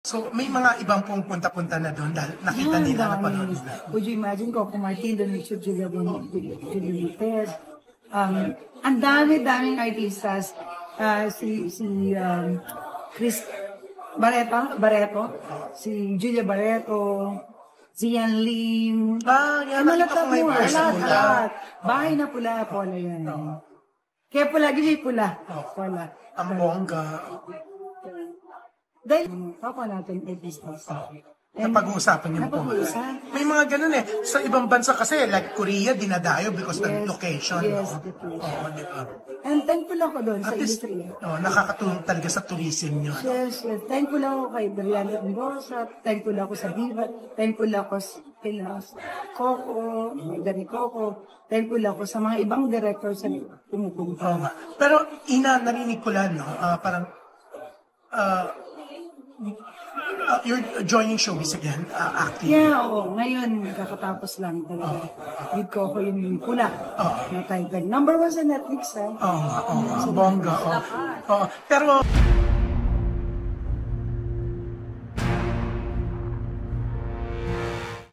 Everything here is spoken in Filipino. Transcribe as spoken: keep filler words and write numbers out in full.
So, may mga ibang pong punta-punta na doon dahil nakita Yan, nila, dami. napanood nila. Would you imagine, Coco Martin, doon si Julia Montes. Um, ang dami-daming artistas. Uh, si, si, um, Chris Barreto, Barreto, si Julia Barreto, si Yan Lim. Ah, yan, Ano nakita ko mo, may bar sa lahat, Pula. lahat. Bahay na pula, Pola yan. Kaya pula, gini pula. Pola. Ang bongga. Dahil, kapwa natin artistas. Napag-uusapan niyo po. Napag-uusapan. May mga ganun eh. Sa ibang bansa kasi, like Korea, dinadayo because Yes, of location. yes, no? the location. Oo, di ba? And thankful ako doon sa At least, industriya. oh, nakakatulong talaga sa tourism nyo. Yes, yes. Thankful ako kay Brianna Mendoza, thankful ako sa Diva, thankful ako sa kila Coco, Dani Coco, thankful ako sa mga ibang directors na pumupunta. Oo nga. Pero, Ina, narinig ko lang, no? Ah, parang, ah, uh, you're joining showbiz again, uh, acting. Yeah, oo. Ngayon, kakatapos lang talaga. With Coco yung pula na title. Number one sa Netflix, ha? Oo nga, oo nga. Bongga, oo. Oo. Pero,